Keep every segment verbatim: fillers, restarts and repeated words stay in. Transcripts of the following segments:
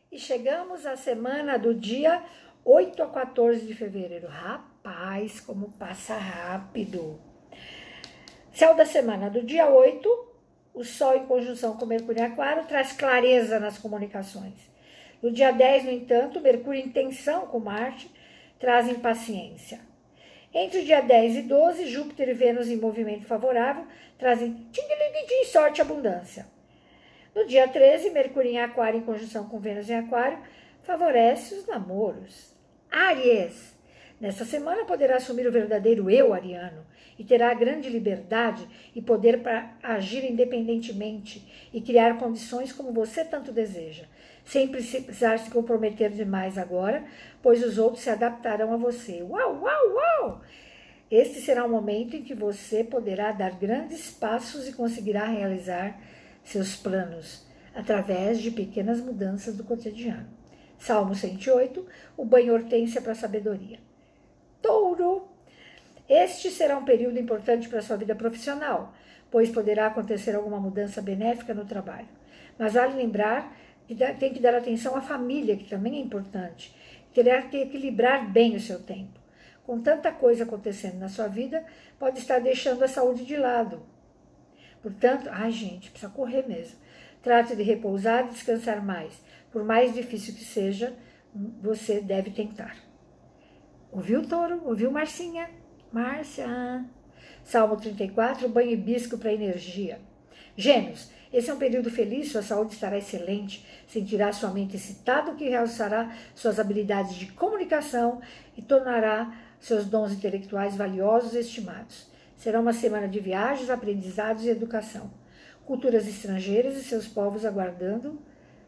E chegamos à semana do dia oito a quatorze de fevereiro. Rapaz, como passa rápido! Céu da semana do dia oito, o Sol em conjunção com Mercúrio em Aquário traz clareza nas comunicações. No dia dez, no entanto, Mercúrio em tensão com Marte traz impaciência. Entre o dia dez e doze, Júpiter e Vênus em movimento favorável trazem sorte e abundância. No dia treze, Mercúrio em Aquário em conjunção com Vênus em Aquário favorece os namoros. Áries, nesta semana poderá assumir o verdadeiro eu ariano e terá grande liberdade e poder para agir independentemente e criar condições como você tanto deseja, sem precisar se comprometer demais agora, pois os outros se adaptarão a você. Uau, uau, uau! Este será um momento em que você poderá dar grandes passos e conseguirá realizar seus planos através de pequenas mudanças do cotidiano. Salmo cento e oito, o banho hortênsia para a sabedoria. Touro, este será um período importante para a sua vida profissional, pois poderá acontecer alguma mudança benéfica no trabalho. Mas vale lembrar que tem que dar atenção à família, que também é importante. Terá que equilibrar bem o seu tempo. Com tanta coisa acontecendo na sua vida, pode estar deixando a saúde de lado. Portanto, ai gente, precisa correr mesmo. Trate de repousar e descansar mais. Por mais difícil que seja, você deve tentar. Ouviu, Touro? Ouviu, Marcinha? Márcia. Salmo trinta e quatro, banho hibisco para energia. Gêmeos, esse é um período feliz, sua saúde estará excelente, sentirá sua mente excitada, o que realçará suas habilidades de comunicação e tornará seus dons intelectuais valiosos e estimados. Será uma semana de viagens, aprendizados e educação. Culturas estrangeiras e seus povos aguardando,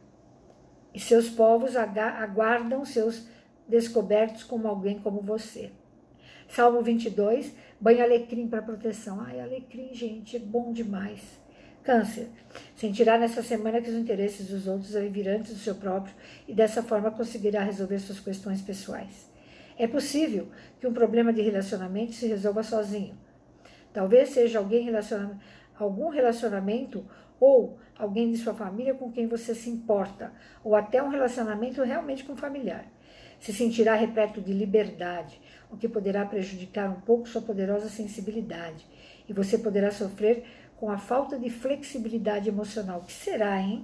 e seus povos aguardam seus descobertos como alguém como você. Salmo vinte e dois, banho alecrim para proteção. Ai, alecrim, gente, é bom demais. Câncer, sentirá nessa semana que os interesses dos outros virão antes do seu próprio e dessa forma conseguirá resolver suas questões pessoais. É possível que um problema de relacionamento se resolva sozinho. Talvez seja alguém relaciona, algum relacionamento ou alguém de sua família com quem você se importa, ou até um relacionamento realmente com um familiar. Se sentirá repleto de liberdade, o que poderá prejudicar um pouco sua poderosa sensibilidade, e você poderá sofrer com a falta de flexibilidade emocional. O que será, hein?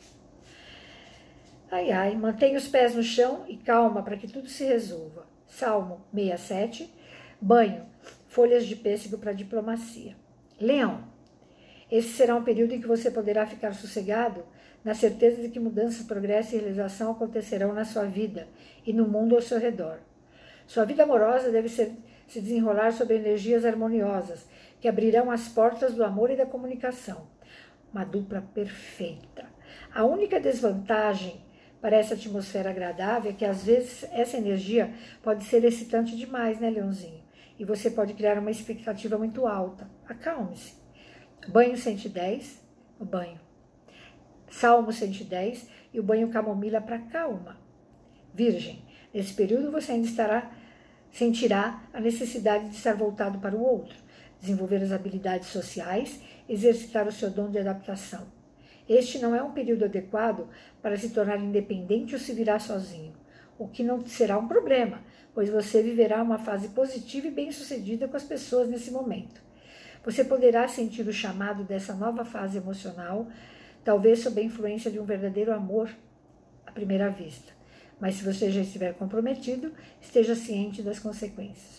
Ai, ai, mantenha os pés no chão e calma para que tudo se resolva. Salmo sessenta e sete, banho, folhas de pêssego para diplomacia. Leão, esse será um período em que você poderá ficar sossegado na certeza de que mudanças, progresso e realização acontecerão na sua vida e no mundo ao seu redor. Sua vida amorosa deve ser, se desenrolar sobre energias harmoniosas que abrirão as portas do amor e da comunicação. Uma dupla perfeita. A única desvantagem para essa atmosfera agradável é que às vezes essa energia pode ser excitante demais, né, Leãozinho? E você pode criar uma expectativa muito alta. Acalme-se. Banho cento e dez, o banho. Salmo cento e dez e o banho camomila para calma. Virgem, nesse período você ainda estará, sentirá a necessidade de estar voltado para o outro, desenvolver as habilidades sociais, exercitar o seu dom de adaptação. Este não é um período adequado para se tornar independente ou se virar sozinho, o que não será um problema, pois você viverá uma fase positiva e bem-sucedida com as pessoas nesse momento. Você poderá sentir o chamado dessa nova fase emocional, talvez sob a influência de um verdadeiro amor à primeira vista. Mas se você já estiver comprometido, esteja ciente das consequências.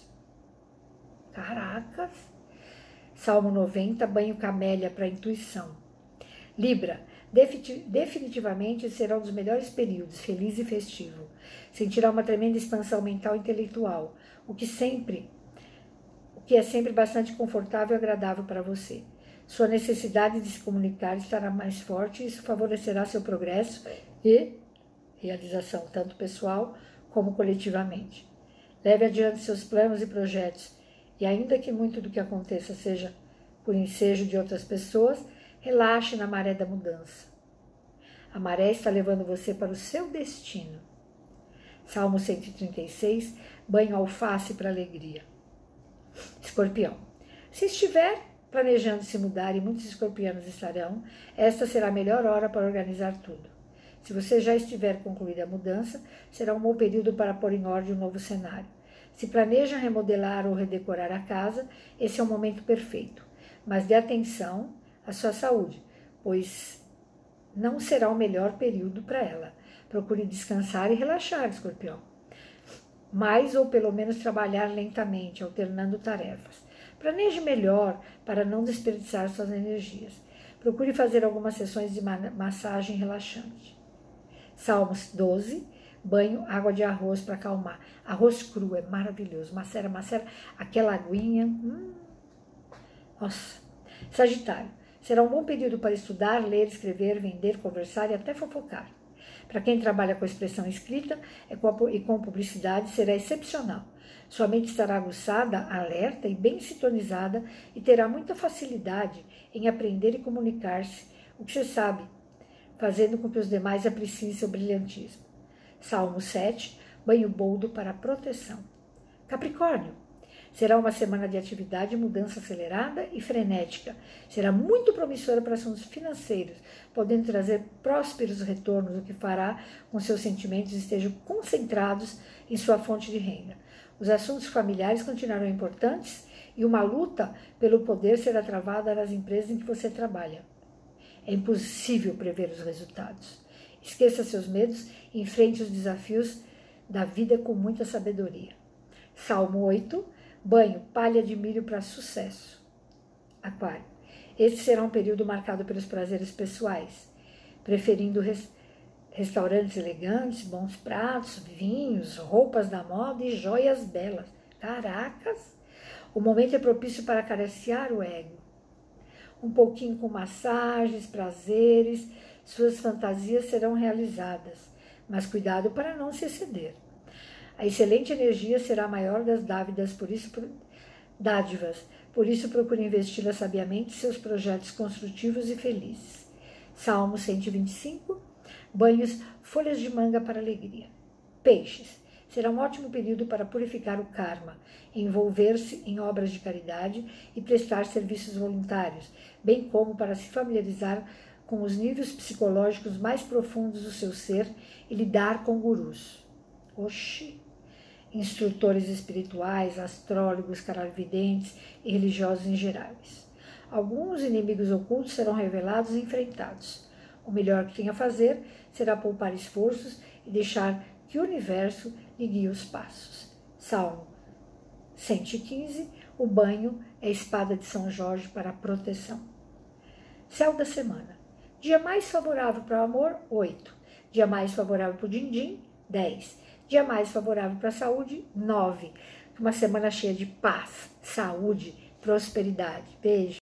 Caracas! Salmo noventa, banho camélia para intuição. Libra, definitivamente será um dos melhores períodos, feliz e festivo. Sentirá uma tremenda expansão mental e intelectual, o que sempre... que é sempre bastante confortável e agradável para você. Sua necessidade de se comunicar estará mais forte e isso favorecerá seu progresso e realização, tanto pessoal como coletivamente. Leve adiante seus planos e projetos, e ainda que muito do que aconteça seja por ensejo de outras pessoas, relaxe na maré da mudança. A maré está levando você para o seu destino. Salmo cento e trinta e seis, banho alface para alegria. Escorpião, se estiver planejando se mudar, e muitos escorpianos estarão, esta será a melhor hora para organizar tudo. Se você já estiver concluída a mudança, será um bom período para pôr em ordem um novo cenário. Se planeja remodelar ou redecorar a casa, esse é o momento perfeito. Mas dê atenção à sua saúde, pois não será o melhor período para ela. Procure descansar e relaxar, Escorpião. Mais ou pelo menos trabalhar lentamente, alternando tarefas. Planeje melhor para não desperdiçar suas energias. Procure fazer algumas sessões de massagem relaxante. Salmos doze, banho, água de arroz para acalmar. Arroz cru é maravilhoso. Macera, macera, aquela aguinha. Hum. Nossa. Sagitário, será um bom período para estudar, ler, escrever, vender, conversar e até fofocar. Para quem trabalha com expressão escrita e com publicidade, será excepcional. Sua mente estará aguçada, alerta e bem sintonizada e terá muita facilidade em aprender e comunicar-se, o que você sabe, fazendo com que os demais apreciem seu brilhantismo. Salmo sete, banho boldo para proteção. Capricórnio, será uma semana de atividade e mudança acelerada e frenética. Será muito promissora para assuntos financeiros, podendo trazer prósperos retornos, o que fará com que seus sentimentos estejam concentrados em sua fonte de renda. Os assuntos familiares continuarão importantes e uma luta pelo poder será travada nas empresas em que você trabalha. É impossível prever os resultados. Esqueça seus medos e enfrente os desafios da vida com muita sabedoria. Salmo oito, banho, palha de milho para sucesso. Aquário, este será um período marcado pelos prazeres pessoais, preferindo res, restaurantes elegantes, bons pratos, vinhos, roupas da moda e joias belas. Caracas! O momento é propício para acariciar o ego. Um pouquinho com massagens, prazeres, suas fantasias serão realizadas, mas cuidado para não se exceder. A excelente energia será a maior das dávidas, por isso, dádivas, por isso procure investi-la sabiamente em seus projetos construtivos e felizes. Salmo cento e vinte e cinco, banhos, folhas de manga para alegria. Peixes, será um ótimo período para purificar o karma, envolver-se em obras de caridade e prestar serviços voluntários, bem como para se familiarizar com os níveis psicológicos mais profundos do seu ser e lidar com gurus. Oxi! Instrutores espirituais, astrólogos, clarividentes e religiosos em gerais. Alguns inimigos ocultos serão revelados e enfrentados. O melhor que tem a fazer será poupar esforços e deixar que o universo lhe guie os passos. Salmo cento e quinze, o banho é a espada de São Jorge para a proteção. Céu da semana. Dia mais favorável para o amor, oito. Dia mais favorável para o din-din, dez. Dia mais favorável para a saúde, nove. Uma semana cheia de paz, saúde, prosperidade. Beijo.